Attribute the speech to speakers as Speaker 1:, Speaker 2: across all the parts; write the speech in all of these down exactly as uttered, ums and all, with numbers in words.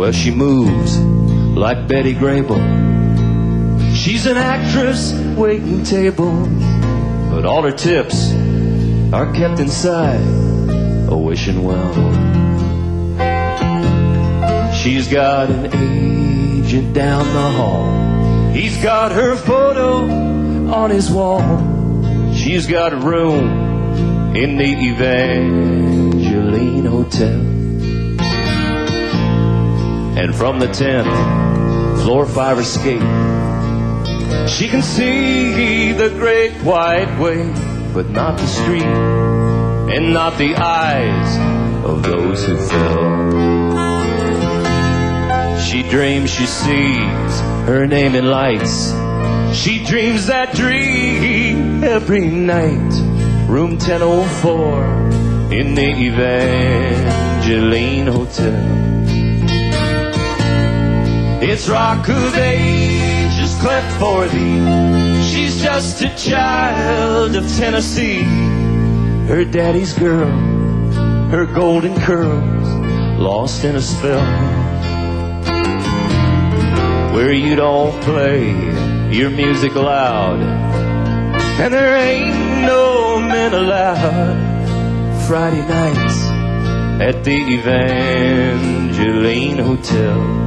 Speaker 1: Well, she moves like Betty Grable. She's an actress waiting tables, but all her tips are kept inside a wishing well. She's got an agent down the hall. He's got her photo on his wall. She's got a room in the Evangeline Hotel. And from the tenth floor fire escape, she can see the great white way, but not the street and not the eyes of those who fell. She dreams she sees her name in lights. She dreams that dream every night. Room ten oh four in the Evangeline Hotel. It's rock of ages cleft for thee. She's just a child of Tennessee. Her daddy's girl, her golden curls lost in a spell, where you don't play your music loud, and there ain't no men allowed. Friday nights at the Evangeline Hotel.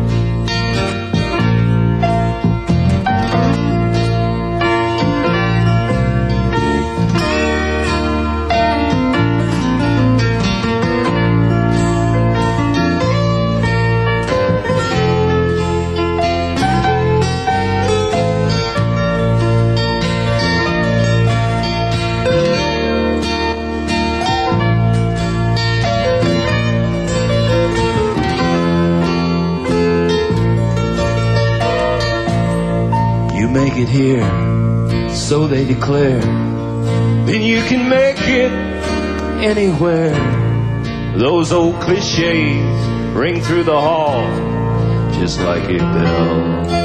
Speaker 1: Make it here, so they declare, then you can make it anywhere. Those old cliches ring through the hall just like a bell.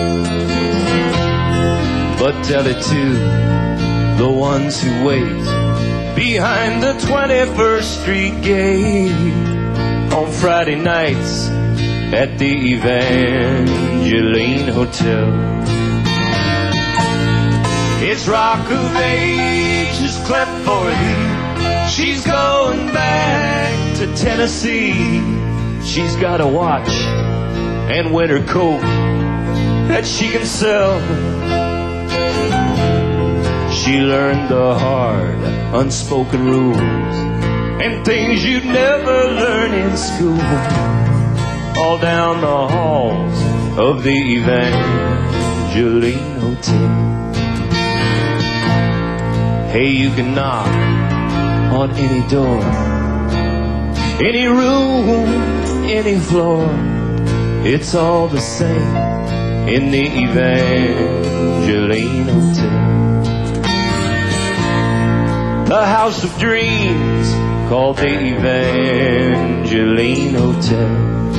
Speaker 1: But tell it to the ones who wait behind the twenty-first Street gate on Friday nights at the Evangeline Hotel. It's rock of ages cleft for thee. She's going back to Tennessee. She's got a watch and winter coat that she can sell. She learned the hard, unspoken rules and things you'd never learn in school, all down the halls of the Evangeline Hotel. Hey, you can knock on any door, any room, any floor. It's all the same in the Evangeline Hotel. The house of dreams called the Evangeline Hotel.